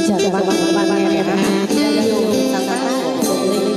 chào các bạn nghe nhé. Radio sáng tác của Phượng Linh.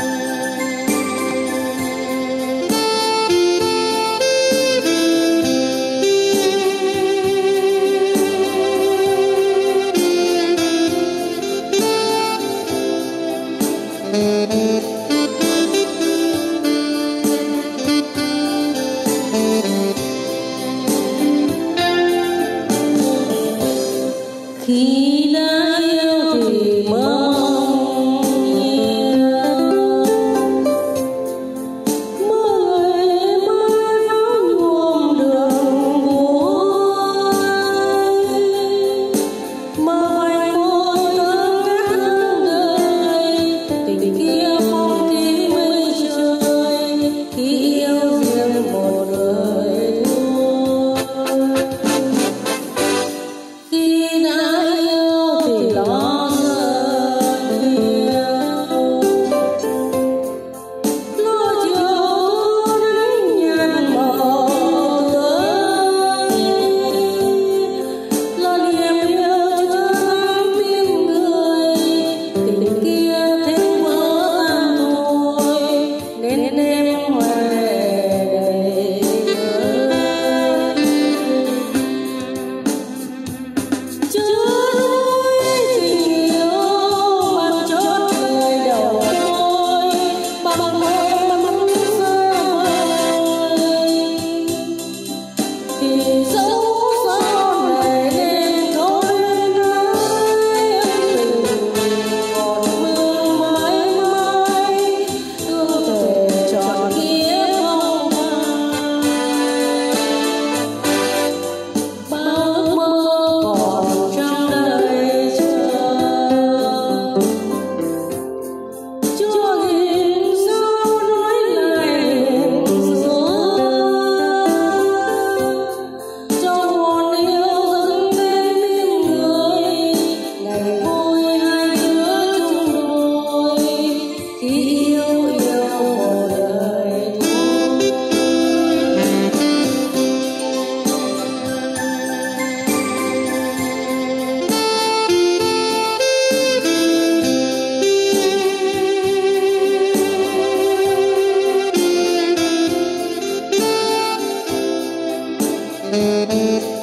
Khi đã yêu thì mong nhiều, mơ ngày mai vẫn nhuộm đường buồn, mà phải tôi tất cả đời tình kia không tí mây trời, khi yêu riêng một người thôi. Khi đã yêu thì lo sợ nhiều, lo chiều đến nhạt màu tươi, lo niềm yêu cho tiếng người, tình kia thế vỡ tan thôi, nên đêm hoe đầy vơi. Thank you.